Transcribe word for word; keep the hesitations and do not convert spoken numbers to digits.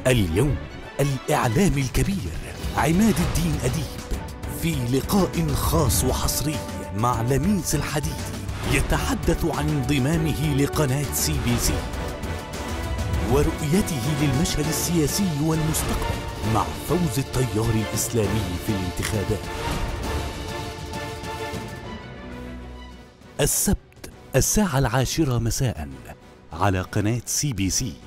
اليوم الإعلام الكبير عماد الدين أديب في لقاء خاص وحصري مع لميس الحديدي يتحدث عن انضمامه لقناة سي بي سي ورؤيته للمشهد السياسي والمستقبل مع فوز التيار الإسلامي في الانتخابات. السبت الساعة العاشرة مساء على قناة سي بي سي.